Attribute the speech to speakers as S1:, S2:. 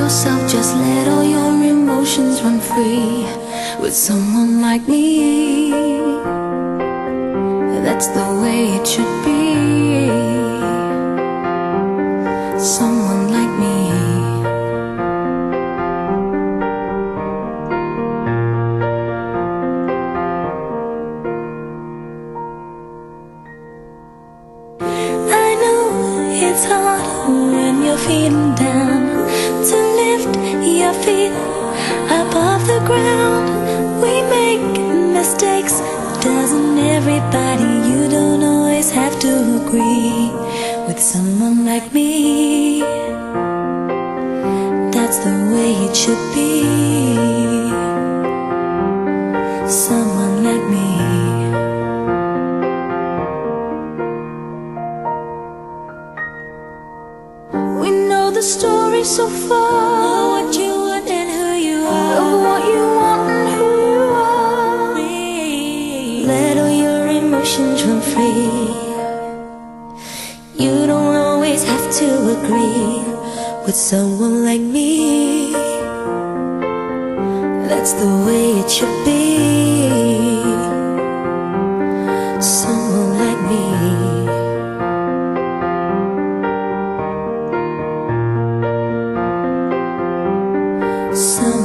S1: yourself, just let all your emotions run free. With someone like me, that's the way it should be. Someone like me. I know it's hard when you're feeling down to lift your feet above the ground. We make mistakes, doesn't everybody? You don't always have to agree with someone like me. That's the way it should be. Someone like me. We know the story so far, what you want and who you are, of what you want and who you are. Let all your emotions run free. You don't always have to agree with someone like me. That's the way it should be. Someone like me. Someone